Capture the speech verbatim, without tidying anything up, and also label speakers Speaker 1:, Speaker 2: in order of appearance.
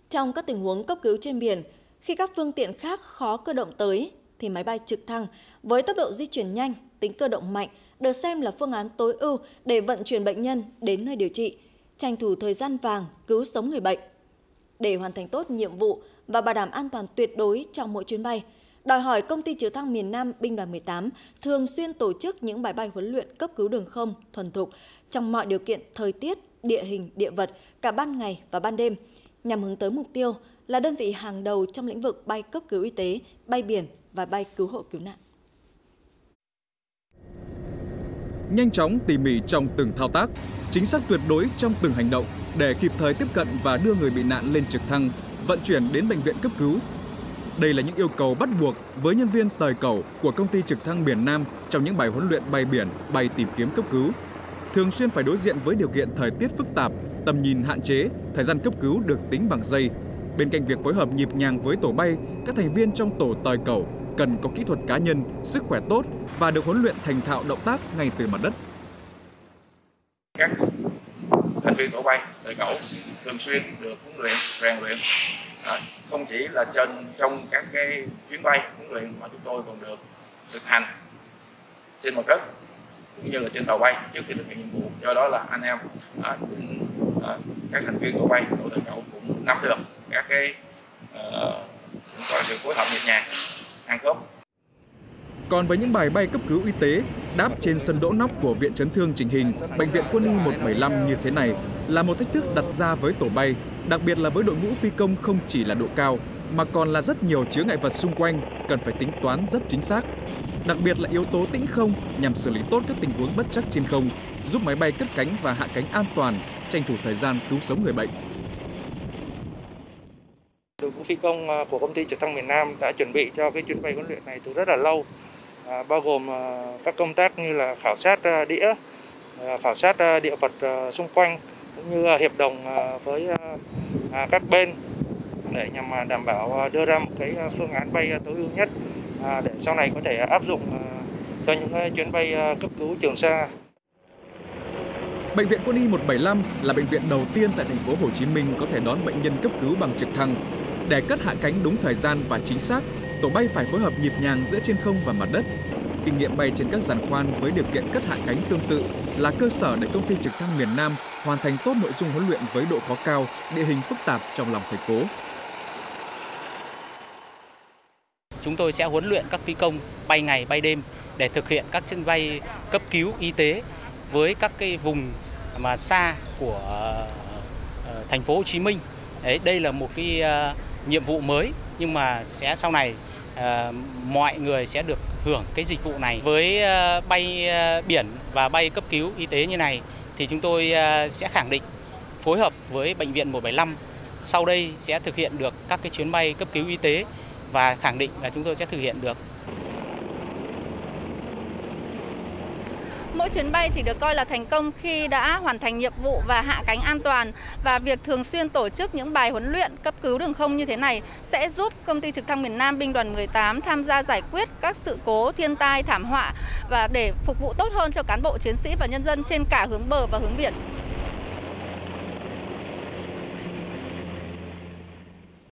Speaker 1: Trong các tình huống cấp cứu trên biển, khi các phương tiện khác khó cơ động tới, thì máy bay trực thăng với tốc độ di chuyển nhanh, tính cơ động mạnh được xem là phương án tối ưu để vận chuyển bệnh nhân đến nơi điều trị, tranh thủ thời gian vàng cứu sống người bệnh. Để hoàn thành tốt nhiệm vụ và bảo đảm an toàn tuyệt đối trong mỗi chuyến bay, đòi hỏi công ty trực thăng miền Nam Binh đoàn mười tám thường xuyên tổ chức những bài bay huấn luyện cấp cứu đường không thuần thục trong mọi điều kiện thời tiết, địa hình, địa vật, cả ban ngày và ban đêm, nhằm hướng tới mục tiêu là đơn vị hàng đầu trong lĩnh vực bay cấp cứu y tế, bay biển và bay cứu hộ cứu nạn.
Speaker 2: Nhanh chóng, tỉ mỉ trong từng thao tác, chính xác tuyệt đối trong từng hành động để kịp thời tiếp cận và đưa người bị nạn lên trực thăng, vận chuyển đến bệnh viện cấp cứu. Đây là những yêu cầu bắt buộc với nhân viên tời cẩu của công ty trực thăng miền Nam trong những bài huấn luyện bay biển, bay tìm kiếm cấp cứu. Thường xuyên phải đối diện với điều kiện thời tiết phức tạp, tầm nhìn hạn chế, thời gian cấp cứu được tính bằng giây. Bên cạnh việc phối hợp nhịp nhàng với tổ bay, các thành viên trong tổ tời cẩu cần có kỹ thuật cá nhân, sức khỏe tốt và được huấn luyện thành thạo động tác ngay từ mặt đất.
Speaker 3: Các thành viên tổ bay tời cẩu thường xuyên được huấn luyện, rèn luyện, à, không chỉ là trên trong các cái chuyến bay huấn luyện mà chúng tôi còn được thực hành trên mặt đất cũng như là trên tàu bay trước khi thực hiện nhiệm vụ. Do đó là anh em à, cũng, à, các thành viên tổ bay tổ tời cẩu cũng nắm được các cái uh, sự phối hợp nhịp nhàng, ăn khớp.
Speaker 2: Còn với những bài bay cấp cứu y tế đáp trên sân đỗ nóc của Viện Chấn thương Chỉnh hình, Bệnh viện Quân y một bảy năm như thế này là một thách thức đặt ra với tổ bay, đặc biệt là với đội ngũ phi công không chỉ là độ cao mà còn là rất nhiều chướng ngại vật xung quanh cần phải tính toán rất chính xác. Đặc biệt là yếu tố tĩnh không nhằm xử lý tốt các tình huống bất trắc trên không, giúp máy bay cất cánh và hạ cánh an toàn, tranh thủ thời gian cứu sống người bệnh.
Speaker 4: Đội ngũ phi công của công ty trực thăng miền Nam đã chuẩn bị cho cái chuyến bay huấn luyện này từ rất là lâu, à, bao gồm à, các công tác như là khảo sát à, đĩa, à, khảo sát à, địa vật à, xung quanh, cũng như à, hiệp đồng à, với à, các bên để nhằm à, đảm bảo à, đưa ra một cái phương án bay à, tối ưu nhất à, để sau này có thể áp dụng à, cho những à, chuyến bay à, cấp cứu trường xa.
Speaker 2: Bệnh viện Quân y một bảy năm là bệnh viện đầu tiên tại thành phố Hồ Chí Minh có thể đón bệnh nhân cấp cứu bằng trực thăng. Để cất hạ cánh đúng thời gian và chính xác, tổ bay phải phối hợp nhịp nhàng giữa trên không và mặt đất. Kinh nghiệm bay trên các giàn khoan với điều kiện cất hạ cánh tương tự là cơ sở để công ty trực thăng miền Nam hoàn thành tốt nội dung huấn luyện với độ khó cao, địa hình phức tạp trong lòng thành phố.
Speaker 5: Chúng tôi sẽ huấn luyện các phi công bay ngày bay đêm để thực hiện các chuyến bay cấp cứu y tế với các cái vùng mà xa của uh, thành phố Hồ Chí Minh. Đấy, đây là một cái uh, nhiệm vụ mới, nhưng mà sẽ sau này uh, mọi người sẽ được hưởng cái dịch vụ này. Với uh, bay uh, biển và bay cấp cứu y tế như này thì chúng tôi uh, sẽ khẳng định phối hợp với Bệnh viện một bảy năm sau đây sẽ thực hiện được các cái chuyến bay cấp cứu y tế và khẳng định là chúng tôi sẽ thực hiện được.
Speaker 6: Mỗi chuyến bay chỉ được coi là thành công khi đã hoàn thành nhiệm vụ và hạ cánh an toàn, và việc thường xuyên tổ chức những bài huấn luyện cấp cứu đường không như thế này sẽ giúp công ty trực thăng miền Nam Binh đoàn mười tám tham gia giải quyết các sự cố thiên tai, thảm họa và để phục vụ tốt hơn cho cán bộ chiến sĩ và nhân dân trên cả hướng bờ và hướng biển.